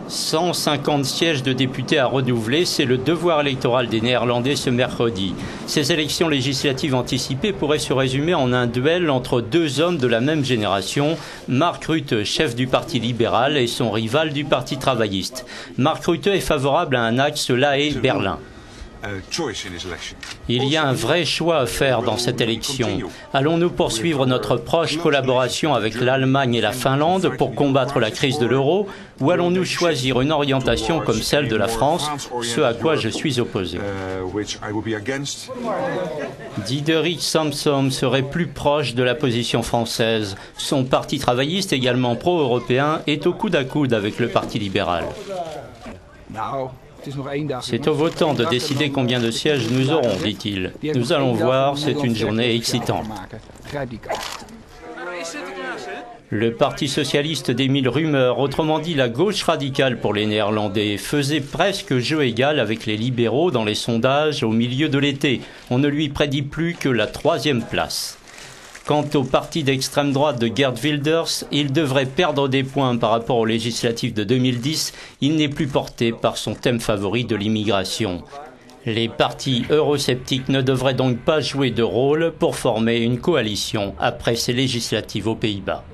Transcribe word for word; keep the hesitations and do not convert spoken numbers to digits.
cent cinquante sièges de députés à renouveler, c'est le devoir électoral des Néerlandais ce mercredi. Ces élections législatives anticipées pourraient se résumer en un duel entre deux hommes de la même génération, Mark Rutte, chef du Parti libéral, et son rival du Parti travailliste. Mark Rutte est favorable à un axe La Haye-Berlin. Il y a un vrai choix à faire dans cette élection. Allons-nous poursuivre notre proche collaboration avec l'Allemagne et la Finlande pour combattre la crise de l'euro, ou allons-nous choisir une orientation comme celle de la France, ce à quoi je suis opposé? Diederik Samsom serait plus proche de la position française. Son parti travailliste, également pro-européen, est au coude à coude avec le Parti libéral. C'est aux votants de décider combien de sièges nous aurons, dit-il. Nous allons voir, c'est une journée excitante. Le Parti socialiste d'Emile Rummer, autrement dit la gauche radicale pour les Néerlandais, faisait presque jeu égal avec les libéraux dans les sondages au milieu de l'été. On ne lui prédit plus que la troisième place. Quant au parti d'extrême droite de Geert Wilders, il devrait perdre des points par rapport aux législatives de deux mille dix. Il n'est plus porté par son thème favori de l'immigration. Les partis eurosceptiques ne devraient donc pas jouer de rôle pour former une coalition après ces législatives aux Pays-Bas.